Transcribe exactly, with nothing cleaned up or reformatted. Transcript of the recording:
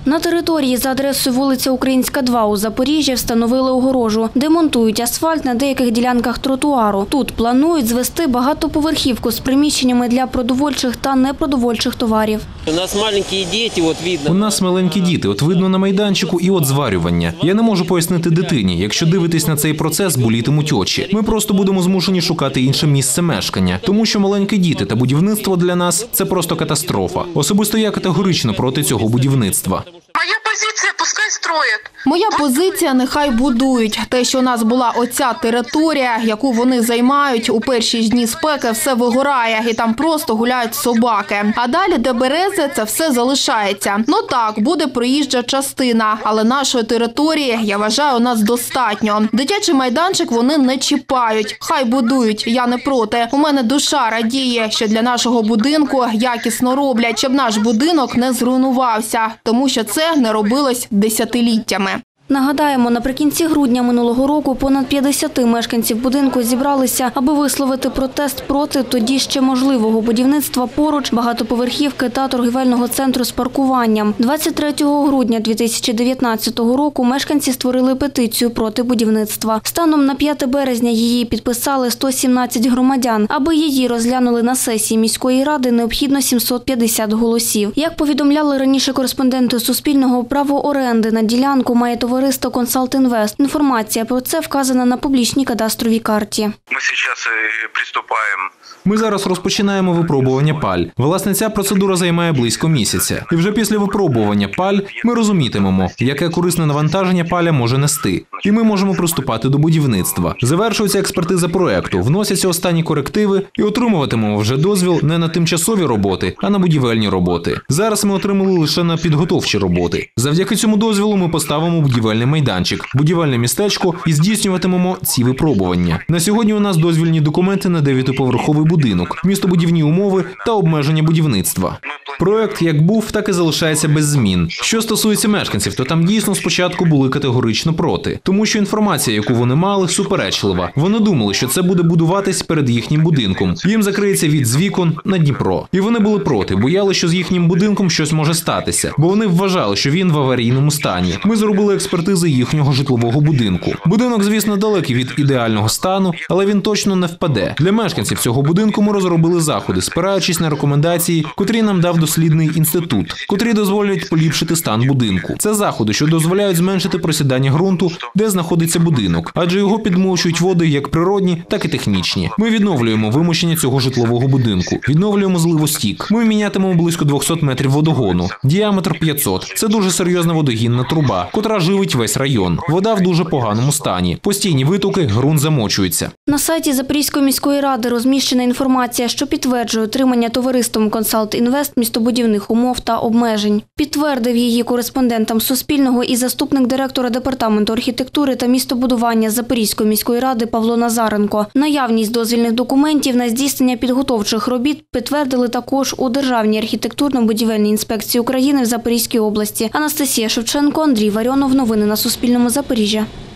На території за адресою вулиця Українська, два у Запоріжжі встановили огорожу, де монтують асфальт на деяких ділянках тротуару. Тут планують звести багатоповерхівку з приміщеннями для продовольчих та непродовольчих товарів. У нас маленькі діти, от видно. У нас маленькі діти, от видно на майданчику і от зварювання. Я не можу пояснити дитині, якщо дивитись на цей процес, болітимуть очі. Ми просто будемо змушені шукати інше місце мешкання, тому що маленькі діти та будівництво для нас – це просто катастрофа. Особисто я категорично проти цього будівництва. Моя позиція – пускай строять. Моя позиція – нехай будують. Те, що у нас була оця територія, яку вони займають, у перші ж дні спеки все вигорає і там просто гуляють собаки. А далі, де берези, це все залишається. Ну так, буде проїжджа частина, але нашої території, я вважаю, у нас достатньо. Дитячий майданчик вони не чіпають. Хай будують, я не проти. У мене душа радіє, що для нашого будинку якісно роблять, щоб наш будинок не зруйнувався, тому що це не робилось десятиліттями. Нагадаємо, наприкінці грудня минулого року понад п'ятдесят мешканців будинку зібралися, аби висловити протест проти тоді ще можливого будівництва поруч багатоповерхівки та торгівельного центру з паркуванням. двадцять третього грудня дві тисячі дев'ятнадцятого року мешканці створили петицію проти будівництва. Станом на п'яте березня її підписали сто сімнадцять громадян. Аби її розглянули на сесії міської ради, необхідно сімсот п'ятдесят голосів. Як повідомляли раніше кореспонденти Суспільного, право оренди на ділянку має товариство Товариство «Консалт Інвест». Інформація про це вказана на публічній кадастровій карті. Ми зараз приступаємо. Ми зараз розпочинаємо випробування паль. Власне, ця процедура займає близько місяця. І вже після випробування паль ми розумітимемо, яке корисне навантаження паля може нести. І ми можемо приступати до будівництва. Завершується експертиза проекту, вносяться останні корективи і отримуватимемо вже дозвіл не на тимчасові роботи, а на будівельні роботи. Зараз ми отримали лише на підготовчі роботи. Завдяки цьому дозволу ми поставимо будівельний майданчик, будівельне містечко і здійснюватимемо ці випробування. На сьогодні у нас дозвільні документи на дев'ятиповерховий будинок, містобудівні умови та обмеження будівництва. Проект як був, так і залишається без змін. Що стосується мешканців, то там дійсно спочатку були категорично проти. Тому що інформація, яку вони мали, суперечлива. Вони думали, що це буде будуватись перед їхнім будинком. Їм закриється від з вікон на Дніпро. І вони були проти, бояли, що з їхнім будинком щось може статися. Бо вони вважали, що він в аварійному стані. Ми зробили експертизи їхнього житлового будинку. Будинок, звісно, далекий від ідеального стану, але він точно не впаде. Для мешканців цього будинку ми розробили заходи, спираючись на рекомендації, котрі нам дав дослідний інститут, котрі дозволяють поліпшити стан будинку. Це заходи, що дозволяють зменшити просідання ґрунту, де знаходиться будинок, адже його підмочують води як природні, так і технічні. Ми відновлюємо вимощення цього житлового будинку, відновлюємо зливостік. Ми мінятимемо близько двохсот метрів водогону, діаметр п'ятсот. Це дуже серйозна водогінна труба, котра живить весь район. Вода в дуже поганому стані. Постійні витоки, ґрунт замочується. На сайті Запорізької міської ради розміщена інформація, що підтверджує отримання товариством «Консалт Інвест» містобудівних умов та обмежень. Підтвердив її кореспондентам Суспільного і заступник директора департаменту архітектури та містобудування Запорізької міської ради Павло Назаренко. Наявність дозвільних документів на здійснення підготовчих робіт підтвердили також у Державній архітектурно-будівельній інспекції України в Запорізькій області. Анастасія Шевченко, Андрій Варіонов. Новини на Суспільному. Запоріжжя.